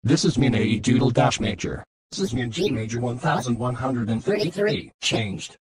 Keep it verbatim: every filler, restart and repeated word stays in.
This is min A E Doodle dash major. This is min G major one thousand one hundred thirty-three. Changed.